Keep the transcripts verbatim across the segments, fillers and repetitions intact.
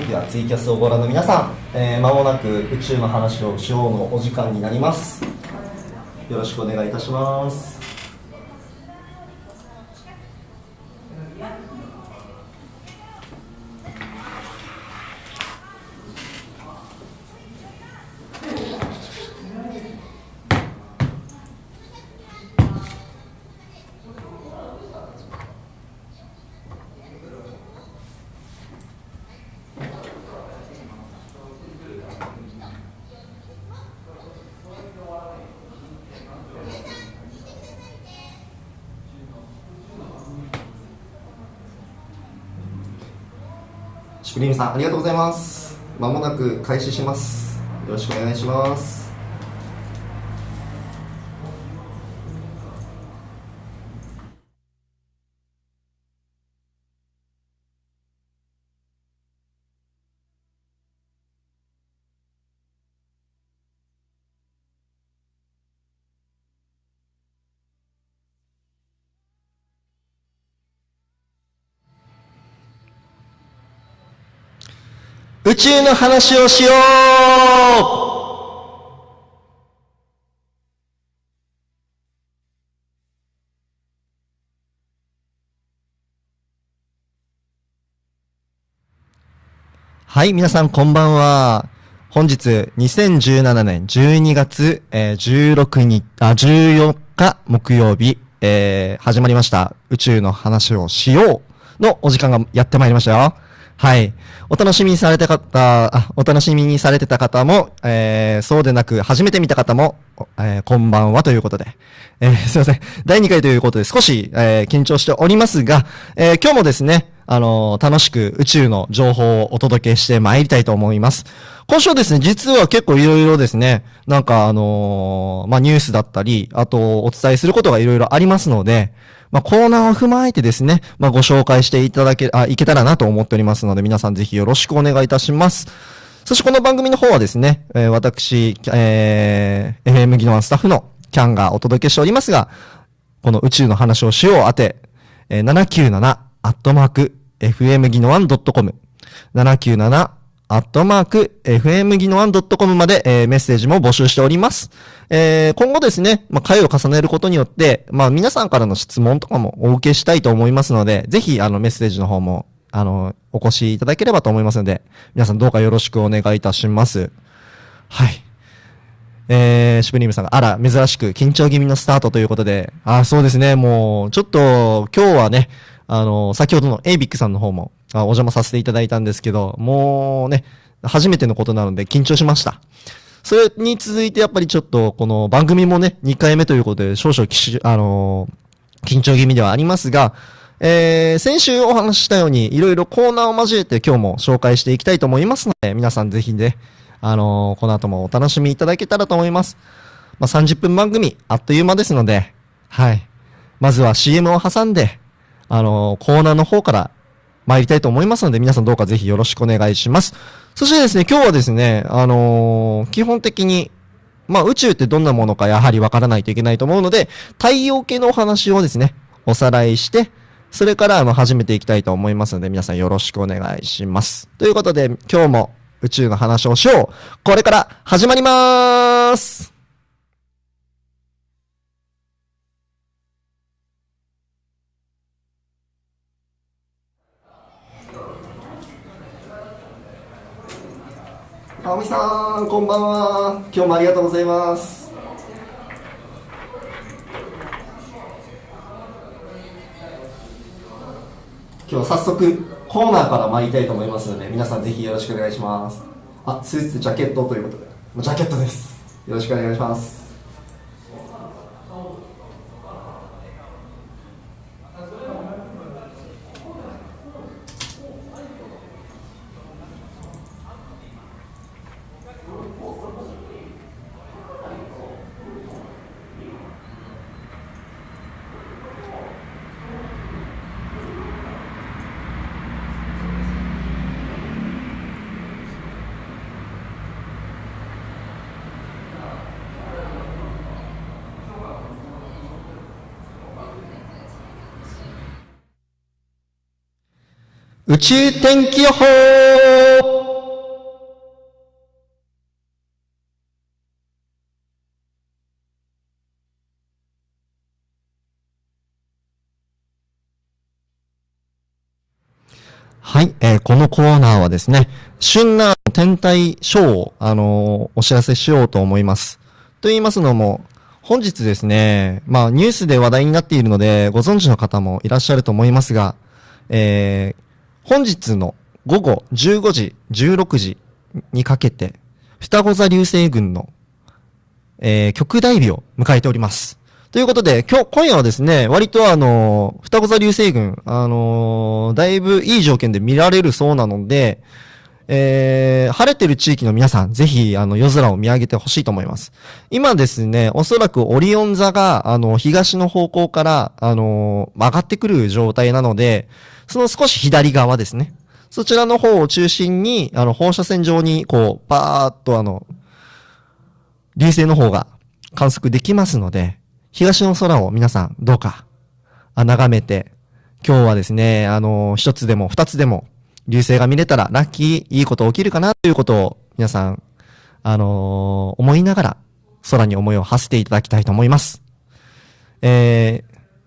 ではツイキャスをご覧の皆さん、えー、間もなく宇宙の話をしようのお時間になります。よろしくお願いいたします。シュプリームさん、ありがとうございます。まもなく開始します。よろしくお願いします。宇宙の話をしよう。はい、皆さんこんばんは。本日にせんじゅうななねんじゅうにがつ、えー、じゅうろくにち、あ、じゅうよっか木曜日、えー、始まりました宇宙の話をしようのお時間がやってまいりましたよ。はい。お楽しみにされた方、あ、お楽しみにされてた方も、えー、そうでなく、初めて見た方も、えー、こんばんはということで、えー、すいません。だいにかいということで少し、えー、緊張しておりますが、えー、今日もですね、あのー、楽しく宇宙の情報をお届けしてまいりたいと思います。今週ですね、実は結構いろいろですね、なんかあのー、まあ、ニュースだったり、あと、お伝えすることがいろいろありますので、まあ、コーナーを踏まえてですね、まあ、ご紹介していただけ、あ、いけたらなと思っておりますので、皆さんぜひよろしくお願いいたします。そしてこの番組の方はですね、えー、私、えー、エフエム 技能スタッフのキャンがお届けしておりますが、この宇宙の話をしようあて、えー、ななきゅうななアットマーク エフエム 技能ワンドットコム ななきゅうななアットマーク エフエム 技能ワンドットコム まで、えー、メッセージも募集しております。えー、今後ですね、まあ、回を重ねることによって、まあ、皆さんからの質問とかもお受けしたいと思いますので、ぜひ、あの、メッセージの方も、あの、お越しいただければと思いますので、皆さんどうかよろしくお願いいたします。はい。えー、シュプリームさんが、あら、珍しく緊張気味のスタートということで、あ、そうですね、もう、ちょっと、今日はね、あの、先ほどのエイビックさんの方も、あ、お邪魔させていただいたんですけど、もうね、初めてのことなので緊張しました。それに続いてやっぱりちょっと、この番組もね、にかいめということで、少々きし、あのー、緊張気味ではありますが、えー、先週お話ししたように、いろいろコーナーを交えて今日も紹介していきたいと思いますので、皆さんぜひね、あのー、この後もお楽しみいただけたらと思います。まあ、さんじゅっぷん番組、あっという間ですので、はい。まずは シーエム を挟んで、あのー、コーナーの方から参りたいと思いますので、皆さんどうかぜひよろしくお願いします。そしてですね、今日はですね、あのー、基本的に、まあ宇宙ってどんなものかやはりわからないといけないと思うので、太陽系のお話をですね、おさらいして、それからあの始めていきたいと思いますので、皆さんよろしくお願いします。ということで、今日も宇宙の話をしよう。これから始まりまーす。あおみさん、こんばんは。今日もありがとうございます。今日早速コーナーから参りたいと思いますので、皆さんぜひよろしくお願いします。あ、スーツジャケットということで、ジャケットです。よろしくお願いします。宇宙天気予報。 はい、えー、このコーナーはですね、旬な天体ショーを、あのーお知らせしようと思います。と言いますのも、本日ですね、まあニュースで話題になっているので、ご存知の方もいらっしゃると思いますが、えー、本日の午後じゅうごじ、じゅうろくじにかけて、双子座流星群の、えー、極大日を迎えております。ということで、今日、今夜はですね、割とあの、双子座流星群、あのーだいぶいい条件で見られるそうなので、えー、晴れてる地域の皆さん、ぜひ、あの、夜空を見上げてほしいと思います。今ですね、おそらくオリオン座が、あの、東の方向から、あのー曲がってくる状態なので、その少し左側ですね。そちらの方を中心に、あの、放射線上に、こう、バーっとあの、流星の方が観測できますので、東の空を皆さんどうか、あ、眺めて、今日はですね、あの、一つでも二つでも、流星が見れたらラッキー、いいこと起きるかなということを、皆さん、あのー思いながら、空に思いを馳せていただきたいと思います。え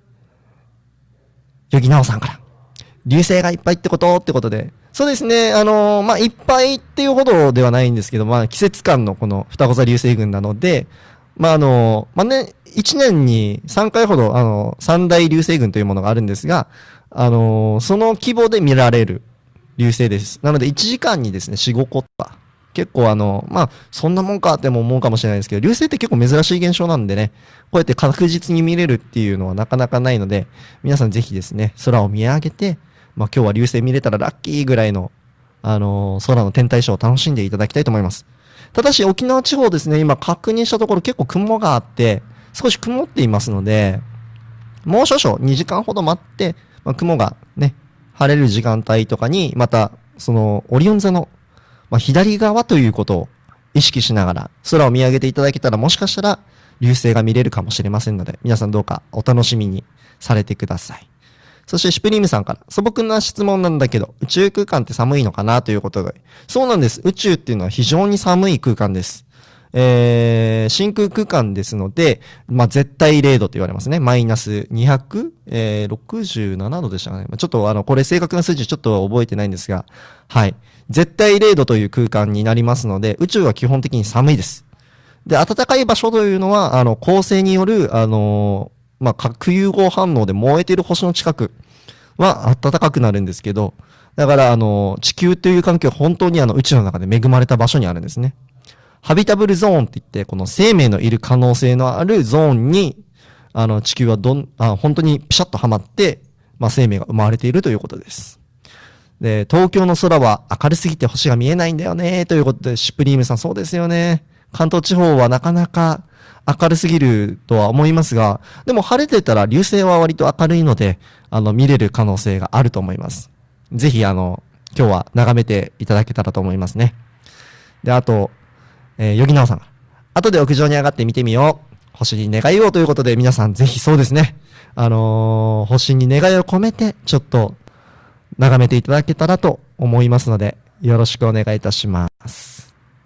ー、ヨギナオさんから、流星がいっぱいってことってことで、そうですね、あのーまあ、いっぱいっていうほどではないんですけど、まあ、季節感のこの双子座流星群なので、まあ、あのーまあ、ね、いちねんにさんかいほど、あのー、三大流星群というものがあるんですが、あのーその規模で見られる流星です。なので、いちじかんにですね、よん、ご個とか、結構あの、まあ、そんなもんかっても思うかもしれないですけど、流星って結構珍しい現象なんでね、こうやって確実に見れるっていうのはなかなかないので、皆さんぜひですね、空を見上げて、まあ今日は流星見れたらラッキーぐらいの、あのー空の天体ショーを楽しんでいただきたいと思います。ただし沖縄地方ですね、今確認したところ結構雲があって、少し曇っていますので、もう少々にじかんほど待って、まあ、雲がね、晴れる時間帯とかに、また、その、オリオン座の、まあ、左側ということを意識しながら、空を見上げていただけたら、もしかしたら、流星が見れるかもしれませんので、皆さんどうかお楽しみにされてください。そして、シュプリームさんから、素朴な質問なんだけど、宇宙空間って寒いのかなということで、そうなんです。宇宙っていうのは非常に寒い空間です。えー、真空空間ですので、まあ、絶対れいどと言われますね。マイナスにひゃく、えー、ろくじゅうななどでしたかね。ちょっとあの、これ正確な数字ちょっと覚えてないんですが、はい。絶対れいどという空間になりますので、宇宙は基本的に寒いです。で、暖かい場所というのは、あの、恒星による、あのーまあ、核融合反応で燃えている星の近くは暖かくなるんですけど、だから、あのー地球という環境は本当にあの、宇宙の中で恵まれた場所にあるんですね。ハビタブルゾーンって言って、この生命のいる可能性のあるゾーンに、あの、地球はどん、あ、本当にピシャッとはまって、まあ、生命が生まれているということです。で、東京の空は明るすぎて星が見えないんだよね、ということで、シュプリームさんそうですよね。関東地方はなかなか明るすぎるとは思いますが、でも晴れてたら流星は割と明るいので、あの、見れる可能性があると思います。ぜひ、あの、今日は眺めていただけたらと思いますね。で、あと、えー、ヨギナオさんが、後で屋上に上がって見てみよう。星に願いをということで、皆さんぜひそうですね。あのー、星に願いを込めて、ちょっと、眺めていただけたらと思いますので、よろしくお願いいたします。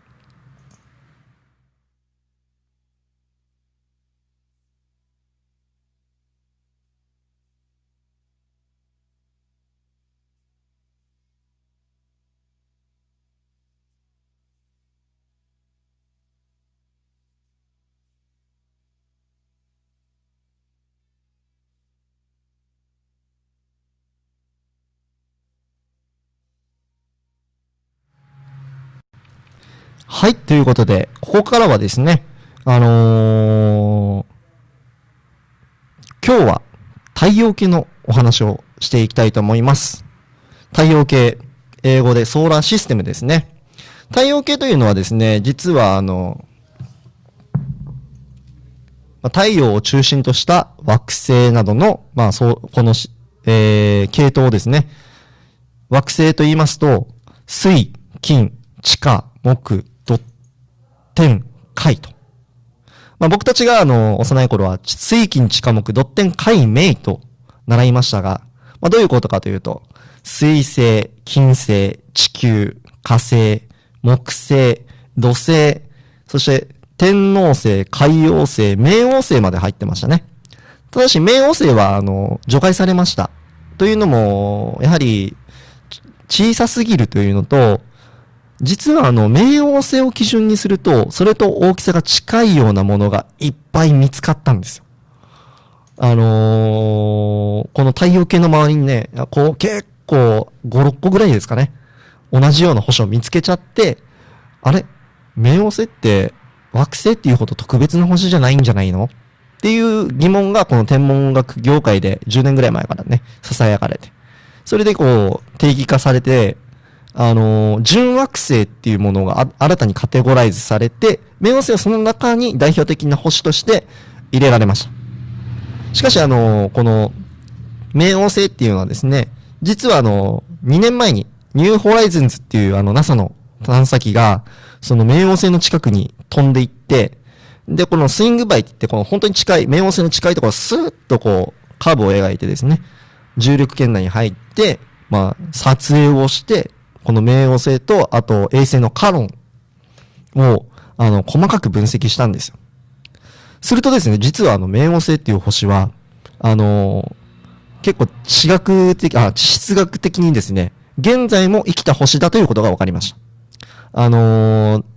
はい、ということで、ここからはですね、あのー今日は太陽系のお話をしていきたいと思います。太陽系、英語でソーラーシステムですね。太陽系というのはですね、実はあの、まあ太陽を中心とした惑星などの、まあそう、このし、えー、系統ですね。惑星と言いますと、水、金、地下、木、土、天、海と。まあ、僕たちがあの、幼い頃は、水金地下木、土天海明と習いましたが、まあ、どういうことかというと、水星、金星、地球、火星、木星、土星、そして天王星、海王星、冥王星まで入ってましたね。ただし、冥王星はあの、除外されました。というのも、やはり、 小さすぎるというのと、実はあの、冥王星を基準にすると、それと大きさが近いようなものがいっぱい見つかったんですよ。あのー、この太陽系の周りにね、こう結構ご、ろっこぐらいですかね。同じような星を見つけちゃって、あれ冥王星って惑星っていうほど特別な星じゃないんじゃないのっていう疑問がこの天文学業界でじゅうねんぐらい前からね、囁かれて。それでこう定義化されて、あのー、準惑星っていうものが新たにカテゴライズされて、冥王星はその中に代表的な星として入れられました。しかしあのー、この冥王星っていうのはですね、実はあのー、にねんまえにニューホライズンズっていうあの ナサ の探査機が、その冥王星の近くに飛んでいって、で、このスイングバイって言って、この本当に近い、冥王星の近いところをスーッとこう、カーブを描いてですね、重力圏内に入って、まあ、撮影をして、この冥王星と、あと衛星のカロンを、あの、細かく分析したんですよ。するとですね、実はあの、冥王星っていう星は、あのー、結構地学的、あ、地質学的にですね、現在も生きた星だということが分かりました。あのー、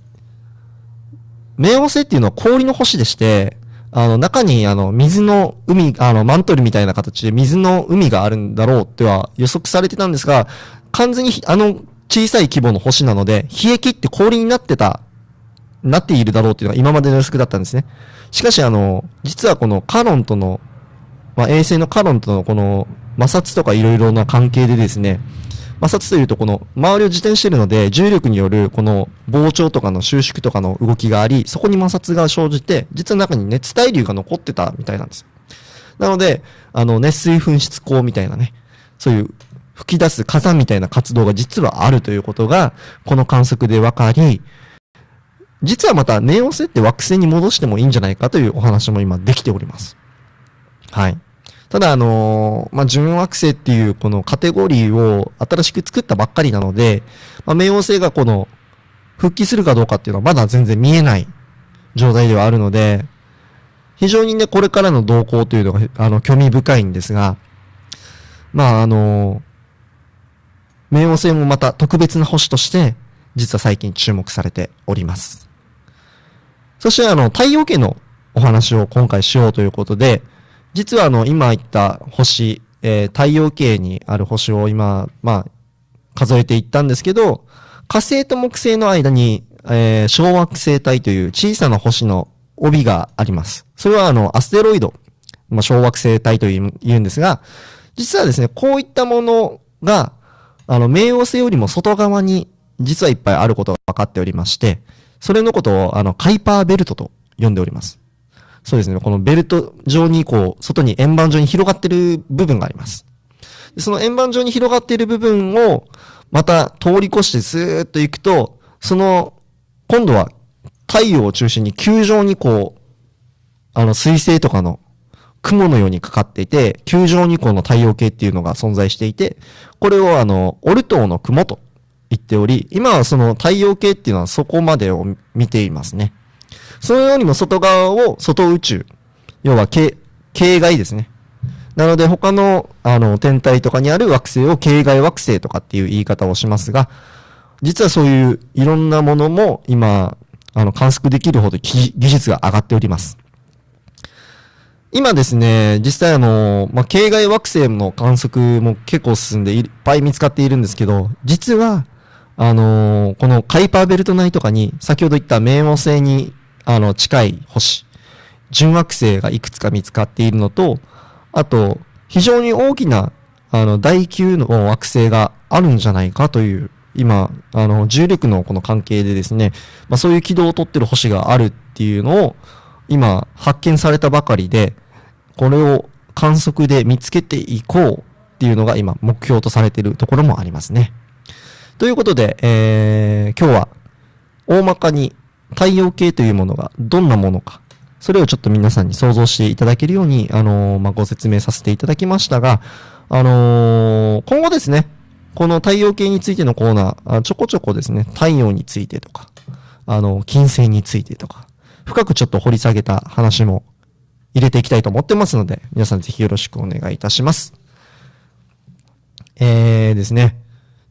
冥王星っていうのは氷の星でして、あの、中にあの、水の海、あの、マントルみたいな形で水の海があるんだろうっては予測されてたんですが、完全にあの、小さい規模の星なので、冷え切って氷になってた、なっているだろうっていうのが今までの予測だったんですね。しかしあの、実はこのカロンとの、まあ、衛星のカロンとのこの摩擦とかいろいろな関係でですね、摩擦というとこの周りを自転しているので重力によるこの膨張とかの収縮とかの動きがあり、そこに摩擦が生じて、実は中に熱対流が残ってたみたいなんですよ。なので、あの熱水噴出口みたいなね、そういう吹き出す火山みたいな活動が実はあるということが、この観測で分かり、実はまた冥王星って惑星に戻してもいいんじゃないかというお話も今できております。はい。ただあのー、まあ、準惑星っていうこのカテゴリーを新しく作ったばっかりなので、まあ、冥王星がこの復帰するかどうかっていうのはまだ全然見えない状態ではあるので、非常にね、これからの動向というのが、あの、興味深いんですが、まああのー、冥王星もまた特別な星として、実は最近注目されております。そしてあの、太陽系のお話を今回しようということで、実はあの、今言った星、えー、太陽系にある星を今、まあ、数えていったんですけど、火星と木星の間に、えー、小惑星帯という小さな星の帯があります。それはあの、アステロイド、まあ、小惑星帯と言うんですが、実はですね、こういったものが、あの、冥王星よりも外側に、実はいっぱいあることが分かっておりまして、それのことを、あの、カイパーベルトと呼んでおります。そうですね。このベルト状にこう、外に円盤状に広がっている部分があります。その円盤状に広がっている部分を、また通り越してずーっと行くと、その、今度は太陽を中心に球状にこう、あの、水星とかの雲のようにかかっていて、球状にこの太陽系っていうのが存在していて、これをあの、オルトーの雲と言っており、今はその太陽系っていうのはそこまでを見ていますね。そのようにも外側を外宇宙。要は系、系外ですね。なので他の、あの、天体とかにある惑星を系外惑星とかっていう言い方をしますが、実はそういういろんなものも今、あの、観測できるほど技術が上がっております。今ですね、実際あの、まあ、系外惑星の観測も結構進んでいっぱい見つかっているんですけど、実は、あのー、このカイパーベルト内とかに、先ほど言った冥王星にあの、近い星、準惑星がいくつか見つかっているのと、あと、非常に大きな、あの、大級の惑星があるんじゃないかという、今、あの、重力のこの関係でですね、まあそういう軌道をとってる星があるっていうのを、今、発見されたばかりで、これを観測で見つけていこうっていうのが今、目標とされているところもありますね。ということで、えー、今日は、大まかに、太陽系というものがどんなものか、それをちょっと皆さんに想像していただけるように、あのー、まあ、ご説明させていただきましたが、あのー、今後ですね、この太陽系についてのコーナー、ちょこちょこですね、太陽についてとか、あの、金星についてとか、深くちょっと掘り下げた話も入れていきたいと思ってますので、皆さんぜひよろしくお願いいたします。えーですね、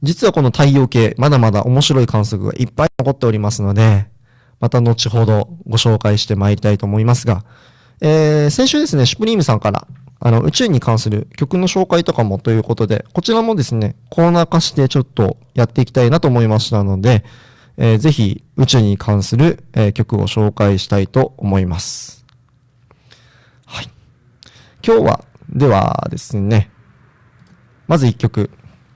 実はこの太陽系、まだまだ面白い観測がいっぱい残っておりますので、また後ほどご紹介してまいりたいと思いますが、えー、先週ですね、シュプリームさんから、あの、宇宙に関する曲の紹介とかもということで、こちらもですね、コーナー化してちょっとやっていきたいなと思いましたので、えー、ぜひ宇宙に関する、えー、曲を紹介したいと思います。はい。今日は、ではですね、まずいっきょく、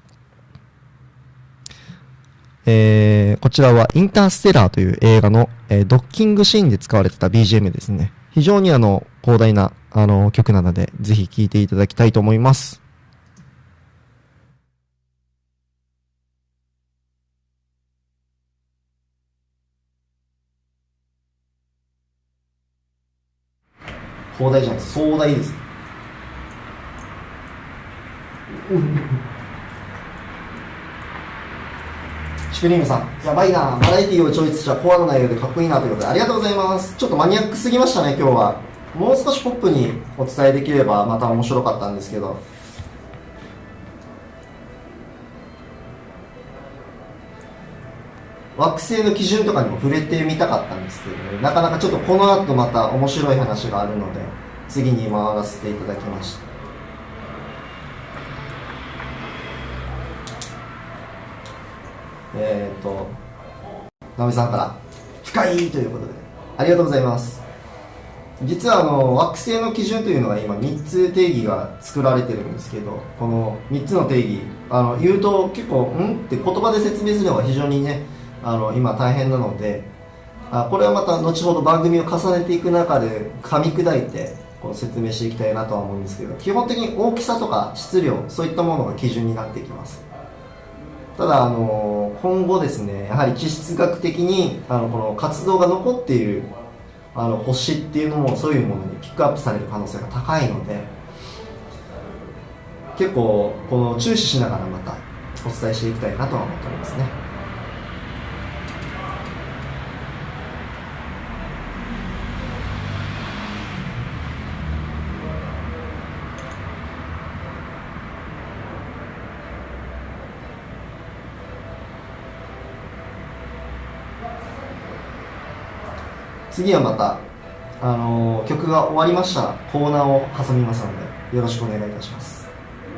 えー、こちらはインターステラーという映画の、えー、ドッキングシーンで使われてた ビージーエム ですね。非常にあの、広大な、あの、曲なので、ぜひ聴いていただきたいと思います。広大じゃないです。壮大です。シュプリームさん、やばいな、バラエティをチョイスしたコアな内容でかっこいいなということで、ありがとうございます。ちょっとマニアックすぎましたね、今日は。もう少しポップにお伝えできればまた面白かったんですけど。惑星の基準とかにも触れてみたかったんですけど、ね、なかなかちょっとこの後また面白い話があるので、次に回らせていただきました。えっ、ー、と、直美さんから、深いということで、ありがとうございます。実はあの惑星の基準というのが今みっつ定義が作られてるんですけど、このみっつの定義、あの言うと結構、んって言葉で説明するのが非常にね、あの今大変なので、あこれはまた後ほど番組を重ねていく中で噛み砕いてこう説明していきたいなとは思うんですけど、基本的に大きさとか質量、そういったものが基準になってきます。ただあの今後ですね、やはり地質学的にあのこの活動が残っているあの星っていうのもそういうものにピックアップされる可能性が高いので、結構この注視しながらまたお伝えしていきたいなとは思っておりますね。次はまた、あのー、曲が終わりましたらコーナーを挟みますのでよろしくお願いいたします。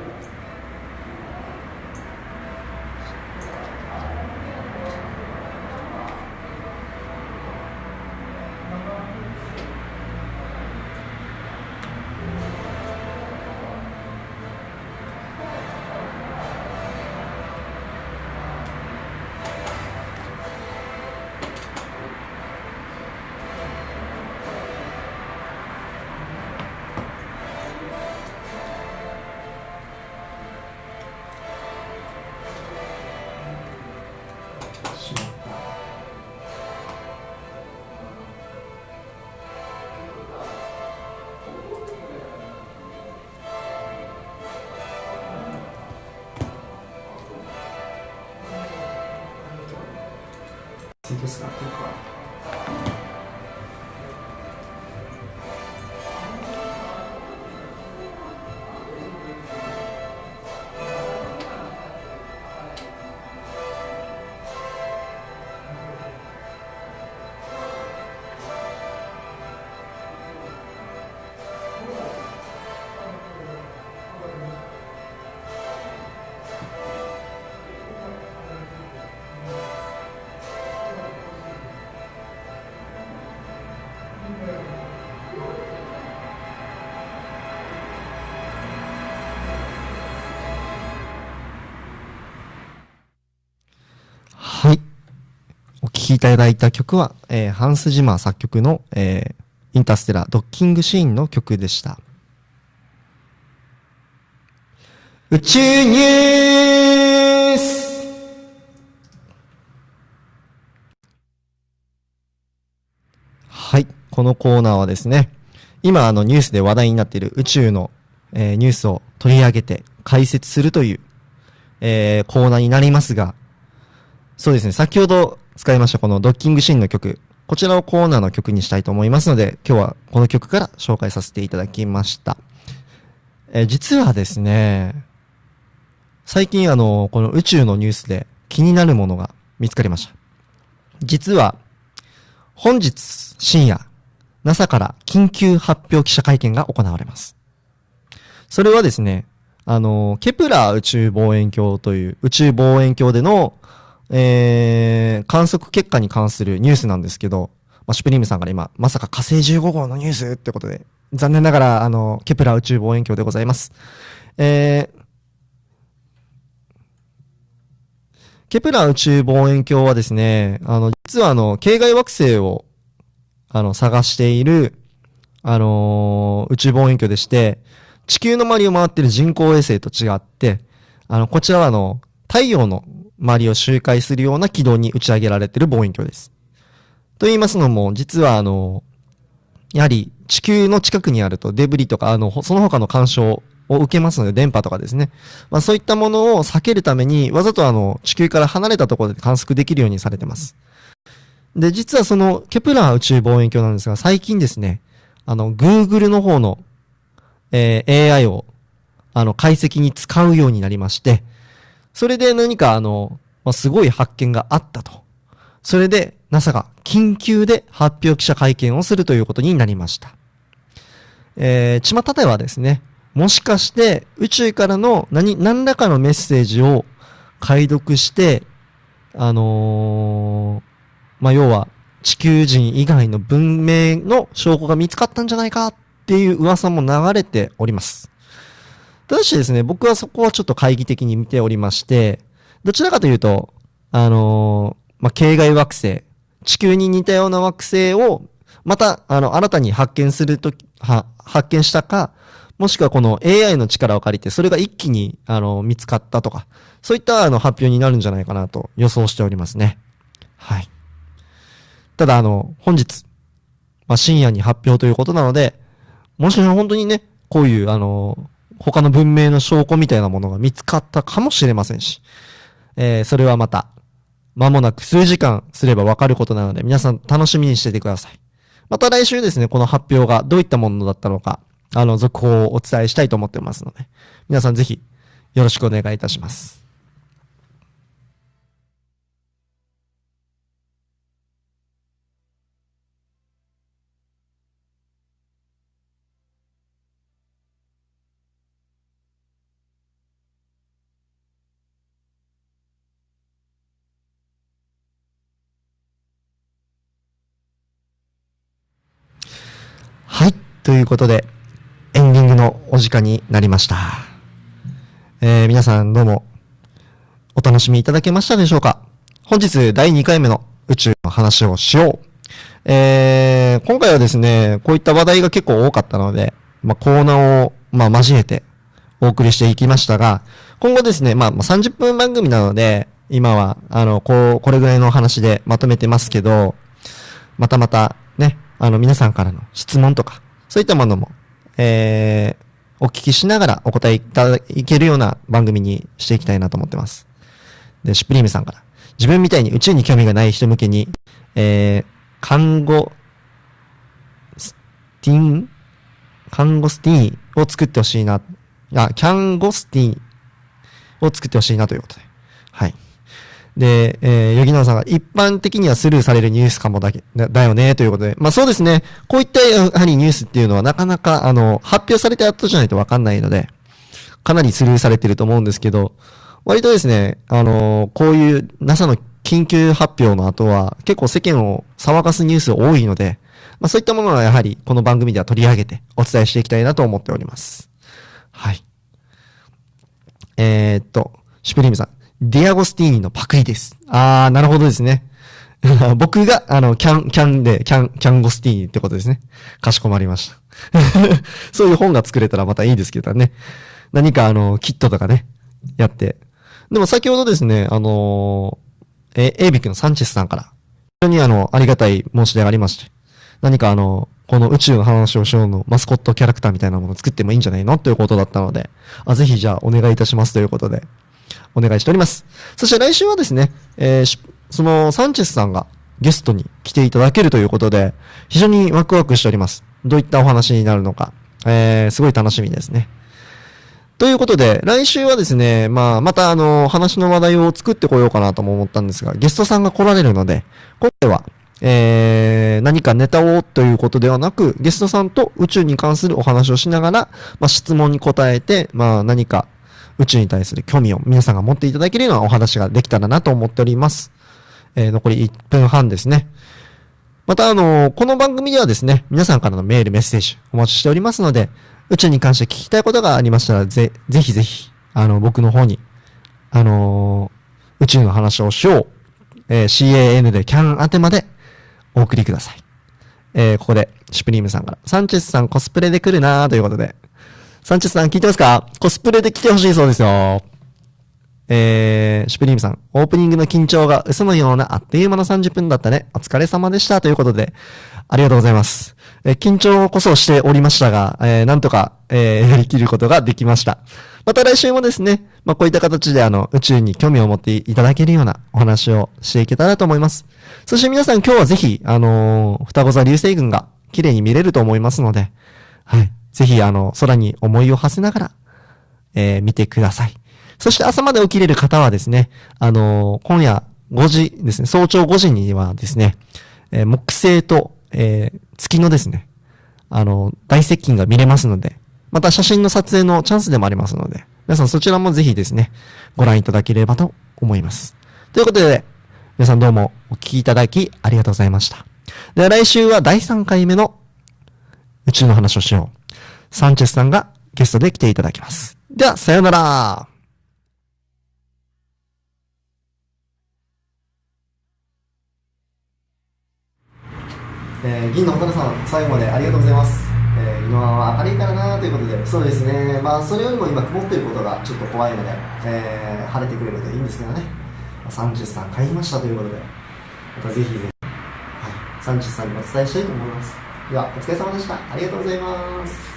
次ですか、これか。はい。お聴きいただいた曲は、えー、ハンス・ジマー作曲の、えー、インターステラードッキングシーンの曲でした。宇宙ニュース。はい。このコーナーはですね、今あのニュースで話題になっている宇宙の、えー、ニュースを取り上げて解説するという、えー、コーナーになりますが、そうですね、先ほど使いましたこのドッキングシーンの曲、こちらをコーナーの曲にしたいと思いますので、今日はこの曲から紹介させていただきました。えー、実はですね、 最近あの、この宇宙のニュースで気になるものが見つかりました。実は、本日深夜、ナサ から緊急発表記者会見が行われます。それはですね、あの、ケプラー宇宙望遠鏡という宇宙望遠鏡での、えー、観測結果に関するニュースなんですけど、まあ、シュプリームさんから今、まさか火星じゅうご号のニュースってことで、残念ながら、あの、ケプラー宇宙望遠鏡でございます。えー、ケプラー宇宙望遠鏡はですね、あの、実はあの、系外惑星を、あの、探している、あのー、宇宙望遠鏡でして、地球の周りを回っている人工衛星と違って、あの、こちらはあの、太陽の周りを周回するような軌道に打ち上げられている望遠鏡です。と言いますのも、実はあの、やはり地球の近くにあるとデブリとか、あの、その他の干渉を受けますので、電波とかですね。まあそういったものを避けるために、わざとあの、地球から離れたところで観測できるようにされてます。で、実はその、ケプラー宇宙望遠鏡なんですが、最近ですね、あの、Google の方の、えー、エーアイ を、あの、解析に使うようになりまして、それで何かあの、まあ、すごい発見があったと。それで、ナサ が緊急で発表記者会見をするということになりました。えー、巷ではですね、もしかして宇宙からの何、何らかのメッセージを解読して、あのー、まあ、要は地球人以外の文明の証拠が見つかったんじゃないかっていう噂も流れております。ただしですね、僕はそこはちょっと懐疑的に見ておりまして、どちらかというと、あのー、まあ、系外惑星、地球に似たような惑星を、また、あの、新たに発見するとき、は、発見したか、もしくはこの エーアイ の力を借りて、それが一気に、あの、見つかったとか、そういったあの発表になるんじゃないかなと予想しておりますね。はい。ただあの、本日、まあ、深夜に発表ということなので、もし本当にね、こういうあの、他の文明の証拠みたいなものが見つかったかもしれませんし、えー、それはまた、間もなく数時間すればわかることなので、皆さん楽しみにしていてください。また来週ですね、この発表がどういったものだったのか、あの、続報をお伝えしたいと思ってますので、皆さんぜひよろしくお願いいたします。はい。ということで、エンディングのお時間になりました。えー、皆さんどうも、お楽しみいただけましたでしょうか？本日だいにかいめの宇宙の話をしよう。えー、今回はですね、こういった話題が結構多かったので、まあ、コーナーを、まあ、交えてお送りしていきましたが、今後ですね、まあ、さんじゅっぷん番組なので、今は、あの、こう、これぐらいの話でまとめてますけど、またまた、ね、あの、皆さんからの質問とか、そういったものも、えー、お聞きしながらお答えいただけるような番組にしていきたいなと思ってます。で、シュプリームさんから、自分みたいに宇宙に興味がない人向けに、えー、看護、スティン看護スティーンを作ってほしいな。あ、キャンゴスティーンを作ってほしいなということで。はい。で、えー、ヨギナオさんが一般的にはスルーされるニュースかもだけ、だだよね、ということで。まあそうですね。こういったやはりニュースっていうのはなかなか、あの、発表された後じゃないとわかんないので、かなりスルーされてると思うんですけど、割とですね、あの、こういう ナサ の緊急発表の後は結構世間を騒がすニュース多いので、まあそういったものはやはりこの番組では取り上げてお伝えしていきたいなと思っております。はい。えー、っと、シュプリームさん。ディアゴスティーニのパクリです。あー、なるほどですね。僕が、あの、キャン、キャンで、キャン、キャンゴスティーニってことですね。かしこまりました。そういう本が作れたらまたいいですけどね。何かあの、キットとかね、やって。でも先ほどですね、あのー、え、エイビックのサンチェスさんから、非常にあの、ありがたい申し出がありまして、何かあの、この宇宙の話をしようのマスコットキャラクターみたいなものを作ってもいいんじゃないのということだったので、あ、ぜひじゃあお願いいたしますということで、お願いしております。そして来週はですね、えー、そのサンチェスさんがゲストに来ていただけるということで、非常にワクワクしております。どういったお話になるのか、えー、すごい楽しみですね。 ということで、来週はですね、まあ、またあの、話の話題を作ってこようかなとも思ったんですが、ゲストさんが来られるので、今回は、えー、何かネタをということではなく、ゲストさんと宇宙に関するお話をしながら、まあ、質問に答えて、まあ、何か宇宙に対する興味を皆さんが持っていただけるようなお話ができたらなと思っております。えー、残りいっぷんはんですね。またあの、この番組ではですね、皆さんからのメール、メッセージお待ちしておりますので、宇宙に関して聞きたいことがありましたら、ぜ、ぜひぜひ、あの、僕の方に、あのー、宇宙の話をしよう、えー、シーエーエヌ で キャン 宛てまでお送りください。えー、ここで、シュプリームさんから、サンチェスさんコスプレで来るなーということで、サンチェスさん聞いてますか？コスプレで来てほしいそうですよ。えー、シュプリームさん、オープニングの緊張が嘘のようなあっという間のさんじゅっぷんだったね。お疲れ様でしたということで、ありがとうございます。えー、緊張こそしておりましたが、えー、なんとか、えー、やりきることができました。また来週もですね、まあ、こういった形であの、宇宙に興味を持っていただけるようなお話をしていけたらと思います。そして皆さん今日はぜひ、あのー、双子座流星群が綺麗に見れると思いますので、はい。ぜひ、あの、空に思いを馳せながら、えー、見てください。そして朝まで起きれる方はですね、あのー、今夜ごじですね、早朝ごじにはですね、えー、木星と、えー、月のですね、あのー、大接近が見れますので、また写真の撮影のチャンスでもありますので、皆さんそちらもぜひですね、ご覧いただければと思います。ということで、皆さんどうもお聞きいただきありがとうございました。では来週はだいさんかいめの宇宙の話をしよう。サンチェスさんがゲストで来ていただきます。では、さようなら。えー、銀の蛍さん、最後までありがとうございます。えー、今は明るいからなということで、そうですね、まあ、それよりも今、曇っていることがちょっと怖いので、えー、晴れてくれるといいんですけどね、サンチェスさん、帰りましたということで、またぜひぜひ、はい、サンチェスさんにお伝えしたいと思います。では、お疲れ様でした。ありがとうございます。